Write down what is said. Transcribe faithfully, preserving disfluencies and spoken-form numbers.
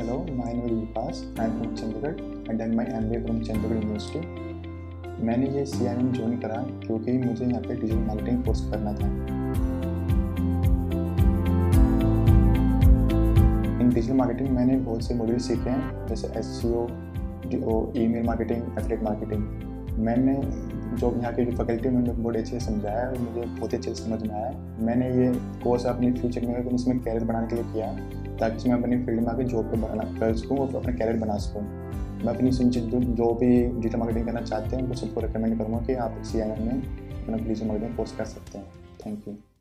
Hello, my name is Vikas. I am from Chandigarh. I done my M B A from Chandigarh University. मैंने ये सी I am join करा क्योंकि मुझे यहाँ पे डिजिटल मार्केटिंग कोर्स करना था। इन डिजिटल मार्केटिंग मैंने बहुत से मॉड्यूल सीखे हैं, जैसे S C O, email marketing, affiliate marketing. मैंने जो यहाँ की जो फैकल्टी में बहुत अच्छे से समझाया और मुझे बहुत अच्छे से समझ में आया। मैंने ये कोर्स अपनी फ्यूचर में इसमें कैरियर बनाने के लिए किया, ताकि इसमें अपनी फील्ड में आके जॉब पे बना कर सकूँ और अपना कैरियर बना सकूँ। मैं अपनी जो भी डिजिटल मार्केटिंग करना चाहते हैं उनको सबको रिकमेंड करूँगा कि आप सी आई एम में अपना डिजिटल मार्केटिंग कोर्स कर सकते हैं। Thank you.